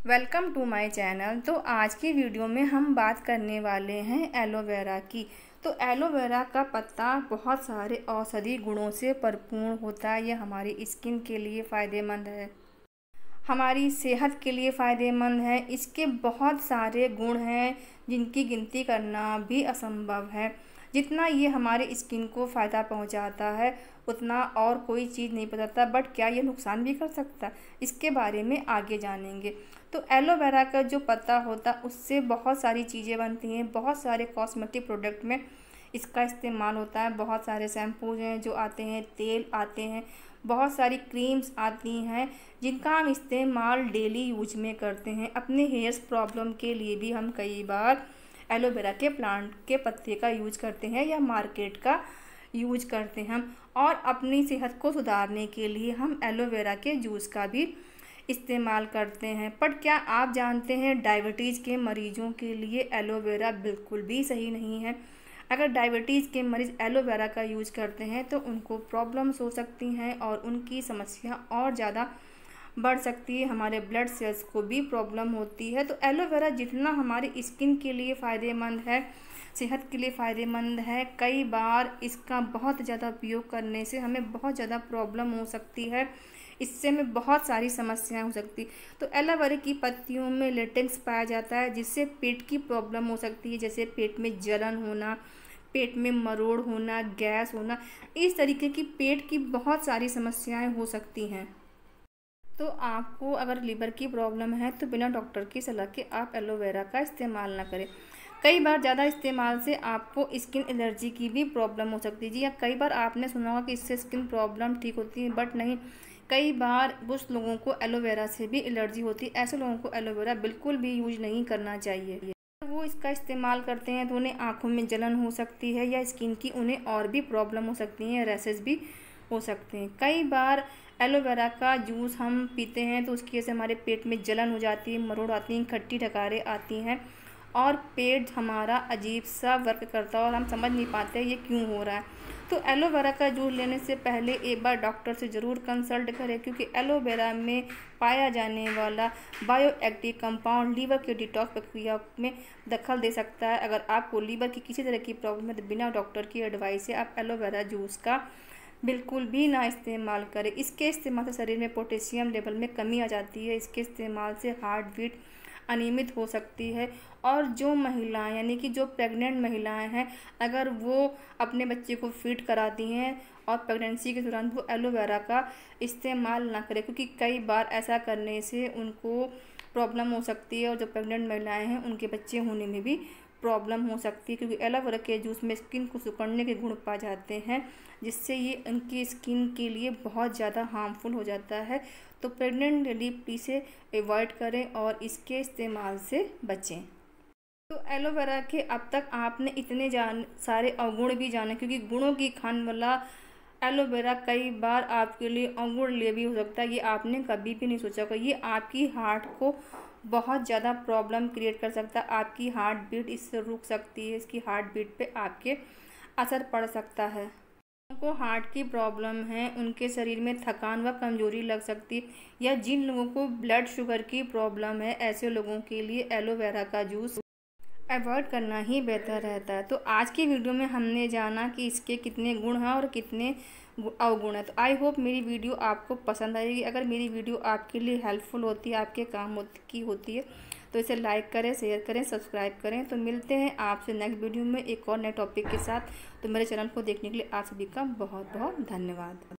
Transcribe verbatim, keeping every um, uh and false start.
Welcome to my channel. तो आज की वीडियो में हम बात करने वाले हैं एलोवेरा की। तो एलोवेरा का पत्ता बहुत सारे औषधि गुणों से भरपूर होता है। यह हमारी स्किन के लिए फ़ायदेमंद है, हमारी सेहत के लिए फ़ायदेमंद है। इसके बहुत सारे गुण हैं जिनकी गिनती करना भी असंभव है। जितना ये हमारे स्किन को फ़ायदा पहुंचाता है उतना और कोई चीज़ नहीं बताता। बट क्या ये नुकसान भी कर सकता है, इसके बारे में आगे जानेंगे। तो एलोवेरा का जो पत्ता होता है उससे बहुत सारी चीज़ें बनती हैं। बहुत सारे कॉस्मेटिक प्रोडक्ट में इसका इस्तेमाल होता है। बहुत सारे शैम्पूज हैं जो आते हैं, तेल आते हैं, बहुत सारी क्रीम्स आती हैं जिनका हम इस्तेमाल डेली यूज में करते हैं। अपने हेयर्स प्रॉब्लम के लिए भी हम कई बार एलोवेरा के प्लांट के पत्ते का यूज करते हैं या मार्केट का यूज करते हैं हम। और अपनी सेहत को सुधारने के लिए हम एलोवेरा के जूस का भी इस्तेमाल करते हैं। पर क्या आप जानते हैं डायबिटीज़ के मरीजों के लिए एलोवेरा बिल्कुल भी सही नहीं है। अगर डायबिटीज़ के मरीज़ एलोवेरा का यूज़ करते हैं तो उनको प्रॉब्लम्स हो सकती हैं और उनकी समस्या और ज़्यादा बढ़ सकती है। हमारे ब्लड सेल्स को भी प्रॉब्लम होती है। तो एलोवेरा जितना हमारी स्किन के लिए फ़ायदेमंद है, सेहत के लिए फ़ायदेमंद है, कई बार इसका बहुत ज़्यादा उपयोग करने से हमें बहुत ज़्यादा प्रॉब्लम हो सकती है। इससे हमें बहुत सारी समस्याएं हो सकती। तो एलोवेरा की पत्तियों में लेटेक्स पाया जाता है जिससे पेट की प्रॉब्लम हो सकती है, जैसे पेट में जलन होना, पेट में मरोड़ होना, गैस होना। इस तरीके की पेट की बहुत सारी समस्याएं हो सकती हैं। तो आपको अगर लीवर की प्रॉब्लम है तो बिना डॉक्टर की सलाह के आप एलोवेरा का इस्तेमाल ना करें। कई बार ज़्यादा इस्तेमाल से आपको स्किन एलर्जी की भी प्रॉब्लम हो सकती है। जी हाँ, कई बार आपने सुना होगा कि इससे स्किन प्रॉब्लम ठीक होती है, बट नहीं। कई बार कुछ लोगों को एलोवेरा से भी एलर्जी होती है। ऐसे लोगों को एलोवेरा बिल्कुल भी यूज नहीं करना चाहिए। वो इसका इस्तेमाल करते हैं तो उन्हें आँखों में जलन हो सकती है या स्किन की उन्हें और भी प्रॉब्लम हो सकती है, रैसेस भी हो सकते हैं। कई बार एलोवेरा का जूस हम पीते हैं तो उसकी वजह से हमारे पेट में जलन हो जाती है, मरोड़ आती हैं, खट्टी डकारें आती हैं और पेट हमारा अजीब सा वर्क करता है और हम समझ नहीं पाते ये क्यों हो रहा है। तो एलोवेरा का जूस लेने से पहले एक बार डॉक्टर से ज़रूर कंसल्ट करें, क्योंकि एलोवेरा में पाया जाने वाला बायोएक्टिव कंपाउंड लीवर के डिटॉक्स प्रक्रिया में दखल दे सकता है। अगर आपको लीवर की किसी तरह की प्रॉब्लम है तो बिना डॉक्टर की एडवाइस से आप एलोवेरा जूस का बिल्कुल भी ना इस्तेमाल करें। इसके इस्तेमाल से शरीर में पोटेशियम लेवल में कमी आ जाती है। इसके इस्तेमाल से हार्ट बीट अनियमित हो सकती है। और जो महिलाएं यानी कि जो प्रेग्नेंट महिलाएं हैं, अगर वो अपने बच्चे को फीड कराती हैं और प्रेगनेंसी के दौरान वो एलोवेरा का इस्तेमाल ना करें, क्योंकि कई बार ऐसा करने से उनको प्रॉब्लम हो सकती है और जो प्रेग्नेंट महिलाएं हैं उनके बच्चे होने में भी प्रॉब्लम हो सकती है, क्योंकि एलोवेरा के जूस में स्किन को सिकुड़ने के गुण पाए जाते हैं जिससे ये उनकी स्किन के लिए बहुत ज़्यादा हार्मफुल हो जाता है। तो प्रेग्नेंट लेडी इसे अवॉइड करें और इसके इस्तेमाल से बचें। तो एलोवेरा के अब तक आपने इतने जान सारे अवगुण भी जाने, क्योंकि गुणों की खान वाला एलोवेरा कई बार आपके लिए अवगुण ले भी हो सकता है। ये आपने कभी भी नहीं सोचा होगा। ये आपकी हार्ट को बहुत ज़्यादा प्रॉब्लम क्रिएट कर सकता है। आपकी हार्ट बीट इससे रुक सकती है, इसकी हार्ट बीट पे आपके असर पड़ सकता है। को हार्ट की प्रॉब्लम है उनके शरीर में थकान व कमजोरी लग सकती है, या जिन लोगों को ब्लड शुगर की प्रॉब्लम है ऐसे लोगों के लिए एलोवेरा का जूस अवॉइड करना ही बेहतर रहता है। तो आज की वीडियो में हमने जाना कि इसके कितने गुण हैं और कितने अवगुण हैं। तो आई होप मेरी वीडियो आपको पसंद आएगी। अगर मेरी वीडियो आपके लिए हेल्पफुल होती है, आपके काम की होती है, तो इसे लाइक करें, शेयर करें, सब्सक्राइब करें। तो मिलते हैं आपसे नेक्स्ट वीडियो में एक और नए टॉपिक के साथ। तो मेरे चैनल को देखने के लिए आप सभी का बहुत बहुत धन्यवाद।